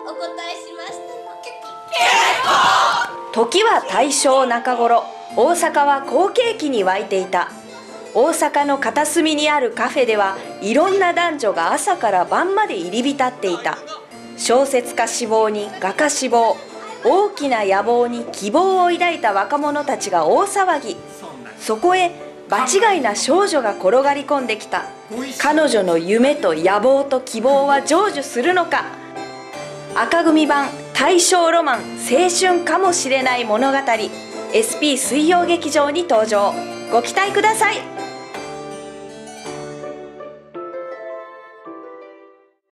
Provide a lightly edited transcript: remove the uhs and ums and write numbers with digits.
お答えしましたの。 時は大正中頃、大阪は好景気に沸いていた。大阪の片隅にあるカフェではいろんな男女が朝から晩まで入り浸っていた。小説家志望に画家志望、大きな野望に希望を抱いた若者たちが大騒ぎ。そこへ場違いな少女が転がり込んできた。彼女の夢と野望と希望は成就するのか。紅組版大正ロマン青春かもしれない物語 SP 水曜劇場に登場。ご期待ください。